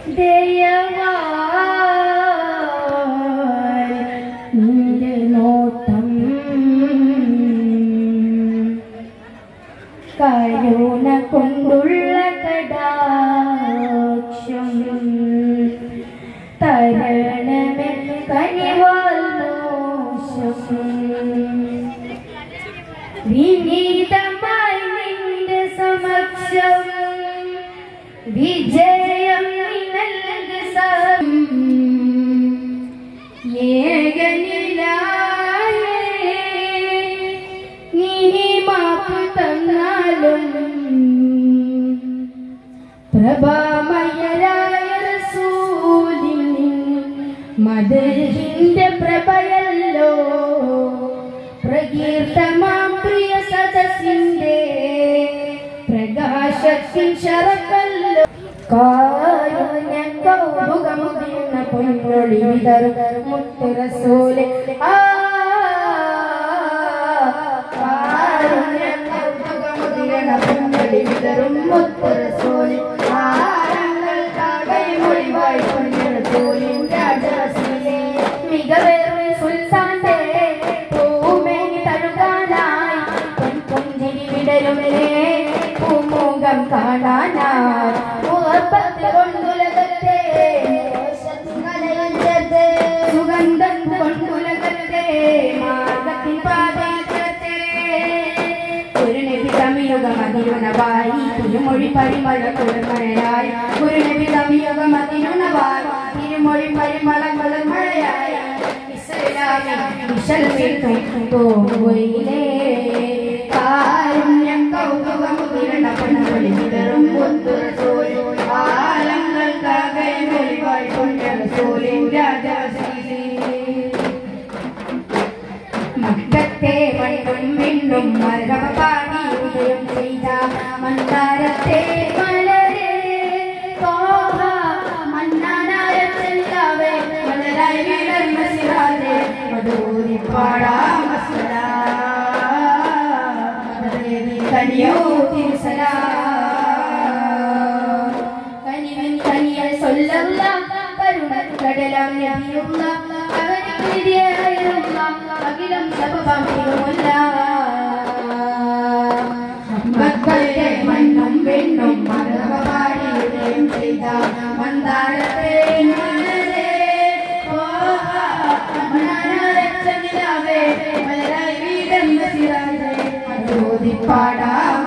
നിന്റെ നോട്ടം കരുണ കൊണ്ടുള്ള കടാക്ഷം തരണമേ കനിവാൽ മോശം വിനീതമായി നിന്റെ സമക്ഷം വിജയം നൽക ഏകനിലായേ നീ മാപ്പ് തന്നാലും പ്രഭാമയരായ റസൂലിൻ മദഹിന്റെ പ്രഭയല്ലോ പ്രകീർത്തമാം പ്രിയ സദസ്സിന്റെ പ്രകാശത്തിൻ ശരക്കല്ലോ കാരുണ്യ കൗമുഖമുദിന പൊന്നൊളി വിതറും മുത്തു റസൂലേ കാരുണ്യ കൗമുഖമുദിന പൊന്നൊളി വിതറും മുത്തു റസൂലേ ആരങ്ങൾ കാകൈമൊഴിവായി പൊന്നു റസൂലിൻ രാജറസൂലേ മികവേറും സുൽത്താന്റെ പൂമേനി തഴുകാനായി പൊൻപുഞ്ചിരി വിടരുമേ പൂമുഖം കാണാനായി കൊണ്ടുലകത്തെ സുഗന്ധം കൊണ്ടുലകത്തെ മാർഗത്തിൻ പാതയിലത്തെ ഒരു നബി തമിയുഗം അതിനുണവായി തിരുമൊഴി പരിമള കുളിർമഴയായി ഒരു നബി തമിയുഗം അതിനുണവായി തിരുമൊഴി പരിമള കുളിർമഴയായി കാരുണ്യം കൗതുകം ഉയർന്ന പൊന്നൊളി വിതറും മുത്തു റസൂലേ ആലങ്ങൾ കാകൈമൊഴിവായി പൊന്നു റസൂലിൻ രാജറസൂലേ മക്കത്തെ മണ്ണും വിണ്ണും മർഹബ പാടി ഉദയം ചെയ്ത മന്ദാരത്തെ മലരെ തോഹ മന്നാനായ ചെല്ലാവേ മലരായി വിടർന്ന സിറാജേ മധൂരി പാടാം കനിയോ തിരുസലാം കനിവൻ കനിയൽ സൊല്ലല്ല കരുണക്കടലാം നബിയുള്ള അവനിക്ക് വിധിയായുള്ള അഖിലം സബബം തിരുമുല്ല മക്കളുടെ മണ്ണും പെണ്ണും മർഹബ പാടി ഉദയം ചെയ്ത മന്ദാരത്തെ മലരെ ഓഹ മന്നാനായ ചെല്ലാവേ മലരായി വിടർന്ന സിറാജേ പാടാം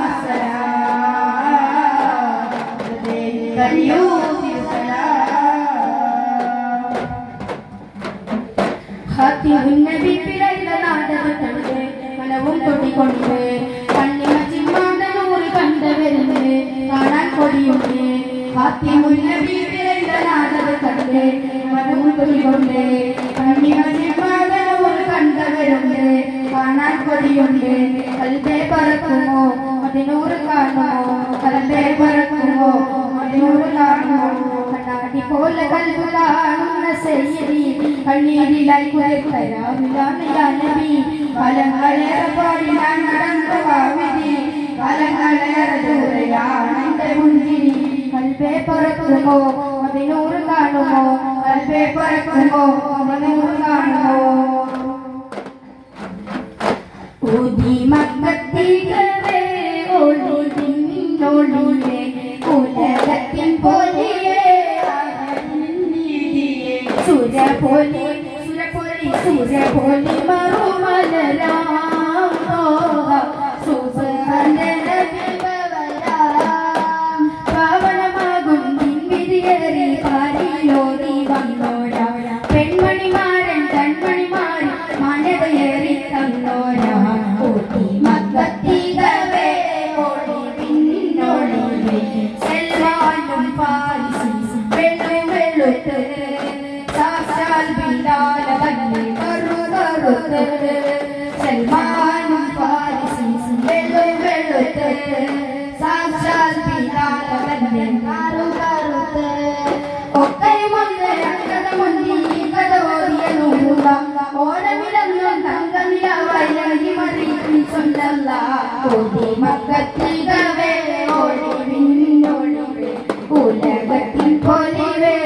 നബി പിറന്ന നാടകം കണ്ട് മനവും കൊട്ടിക്കൊണ്ട് കണ്ണിമ ചിമ്മാടനൂറ് കണ്ടവരുന്ന് കാണാൻ കൊടിയുണ്ട് നബി പിറന്ന നാടകം കണ്ട് മനവും കൊട്ടിക്കൊണ്ട് കണ്ണിമ ചിമ്മാടനൂറ് കണ്ടവരുണ്ട് കാണാൻ കൊടിയുണ്ട് കൽബേ പറക്കുമോ അതിനൂറ് കാണുമോ കൽബേ പറക്കുമോ അതിനൂറ് കാണുമോ കണ്ണാടി പോലെ കൽബ് കാണുന്ന സയ്യിദി കണ്ണീരിലായി കുളിർത്തരാവിലാ നബി കാലങ്ങളേറെ പാടി ഞാൻ നടന്ന വാവിധി കാലങ്ങളേറെ ദൂരെയാണ് എന്റെ മുൻപിരി കൽബേ പറക്കുമോ അതിനൂറ് കാണുമോ കൽബേ പറക്കുമോ അതിനൂറ് കാണുമോ ഓതി മക്കത്തികളെ ഒളിവിന്നൊളിലെ ഉലകത്തിൻ പോലെയേ സുരപൊലി മറുമലരാം പാവനമാകും വിധിയേറി പാരിലോറി വന്നോരാ പെൺമണിമാരൻ കൺമണിമാരി മാന്യതയേറി തന്നോരാ ഓതി മക്കത്തികളെ ഒളിവിന്നൊളിലെ സെൽവാനും പാരിസി വെള്ളുത്ത് സാക്ഷാൽ ബിലാൽ വന്നി കറുകറുത്ത് സൽമാനും പാരിസി വെള്ളുത്ത് സാക്ഷാൽ ബിലാൽ വന്നി കറുകറുത്ത് ഒക്കെ വന്ന് രംഗത മുന്നി കഥ ഓതിയ നൂറുക ഓരമിലൊന്നും തങ്കനിലവഴി മറിയും ചൊല്ലല്ല ഓതി മക്കത്തികളെ ഒളിവിന്നൊളിലെ ഉലകത്തിൻ പൊലിവേ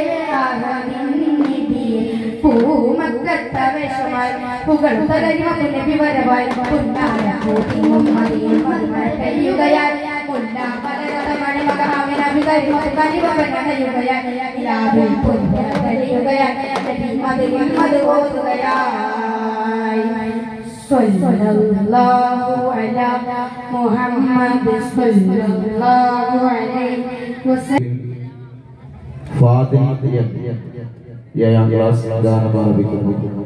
മലക്കുകൾ തലരിമത്തിൽ നബി വരവായി പൊന്നായ പൂത്തിങ്ങും മതിയും മറുമഴ പെയ്യുകയാൽ പൊന്നാ മലരത മണിമകമാവിൻ അഭികരിമത്തിൽ കരിവകനയുകയാൽ രാവിൽ പൊന്ന കഴിയുകയാൽ നബി മതിയിൽ മത് ഓതുകയായി സല്ലല്ലാഹു അലാ മുഹമ്മദ് സല്ലല്ലാഹു അലൈഹി വസല്ലം. ഫാത്തിമ 7ാം ക്ലാസ് ഗാനം ആരംഭിക്കുന്നു.